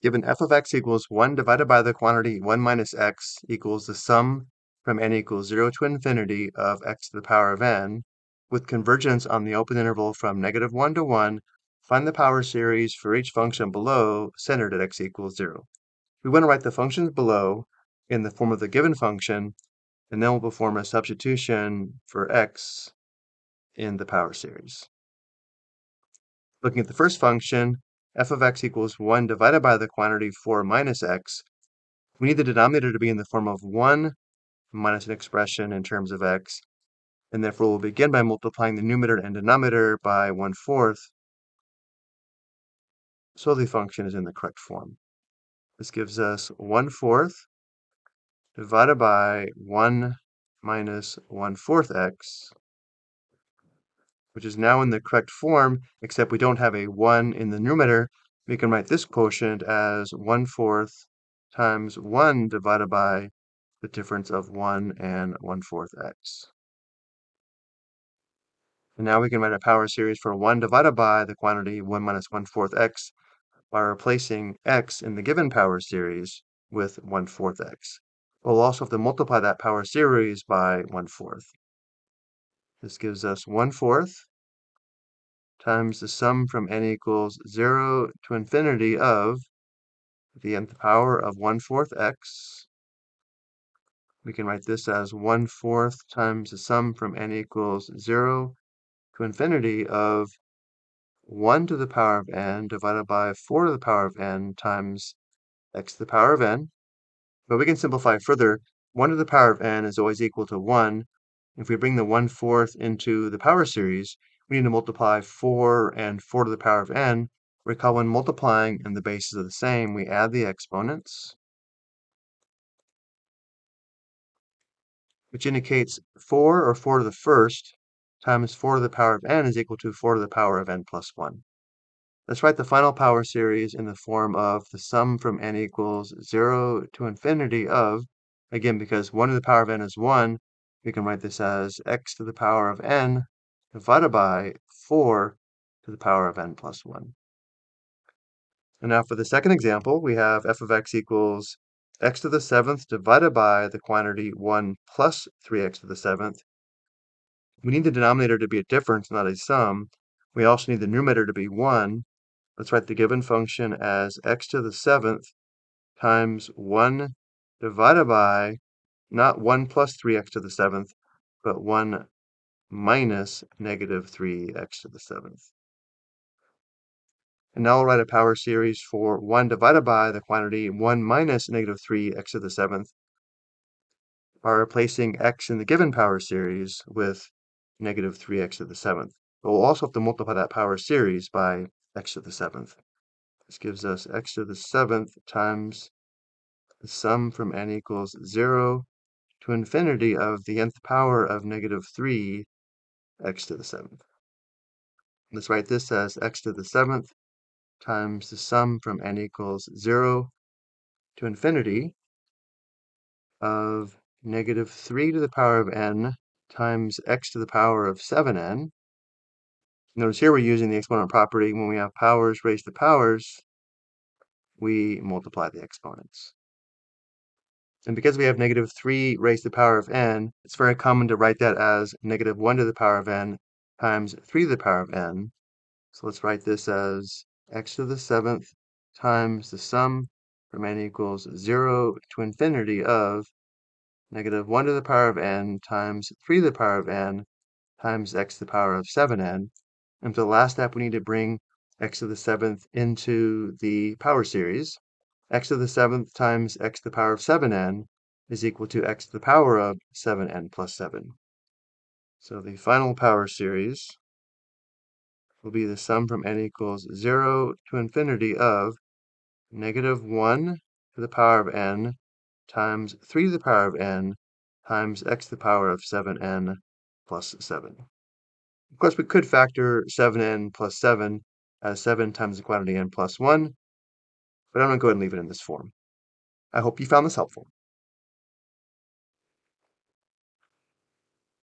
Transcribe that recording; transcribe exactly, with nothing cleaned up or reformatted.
given f of x equals one divided by the quantity one minus x equals the sum from n equals zero to infinity of x to the power of n, with convergence on the open interval from negative one to one, find the power series for each function below centered at x equals zero. We want to write the functions below in the form of the given function, and then we'll perform a substitution for x in the power series. Looking at the first function, f of x equals one divided by the quantity four minus x, we need the denominator to be in the form of one minus an expression in terms of x, and therefore we'll begin by multiplying the numerator and denominator by one fourth, so the function is in the correct form. This gives us one fourth divided by one minus one fourth x, which is now in the correct form, except we don't have a one in the numerator. We can write this quotient as one fourth times one divided by the difference of one and one fourth x. And now we can write a power series for one divided by the quantity one minus one fourth x by replacing x in the given power series with one fourth x. We'll also have to multiply that power series by one fourth. This gives us one fourth times the sum from n equals zero to infinity of the nth power of one fourth x. We can write this as one fourth times the sum from n equals zero to infinity of one to the power of n divided by four to the power of n times x to the power of n. But we can simplify further. one to the power of n is always equal to one. If we bring the one fourth into the power series, we need to multiply four and four to the power of n. Recall when multiplying and the bases are the same, we add the exponents, which indicates four or four to the first times four to the power of n is equal to four to the power of n plus one. Let's write the final power series in the form of the sum from n equals zero to infinity of, again, because one to the power of n is one, we can write this as x to the power of n divided by four to the power of n plus one. And now for the second example, we have f of x equals x to the seventh divided by the quantity one plus three x to the seventh. We need the denominator to be a difference, not a sum. We also need the numerator to be one. Let's write the given function as x to the seventh times one divided by, not one plus three x to the seventh, but one minus negative three x to the seventh. And now I'll write a power series for one divided by the quantity one minus negative three x to the seventh by replacing x in the given power series with negative three x to the seventh. But we'll also have to multiply that power series by x to the seventh. This gives us x to the seventh times the sum from n equals zero to infinity of the nth power of negative three x to the seventh. Let's write this as x to the seventh times the sum from n equals zero to infinity of negative three to the power of n times x to the power of seven n. Notice here we're using the exponent property. When we have powers raised to powers, we multiply the exponents. And because we have negative three raised to the power of n, it's very common to write that as negative one to the power of n times three to the power of n. So let's write this as x to the seventh times the sum from n equals zero to infinity of negative one to the power of n times three to the power of n times x to the power of seven n. And for the last step, we need to bring x to the seventh into the power series. X to the seventh times x to the power of seven n is equal to x to the power of seven n plus seven. So the final power series will be the sum from n equals zero to infinity of negative one to the power of n times three to the power of n times x to the power of seven n plus seven. Of course, we could factor seven n plus seven as seven times the quantity n plus one, but I'm going to go ahead and leave it in this form. I hope you found this helpful.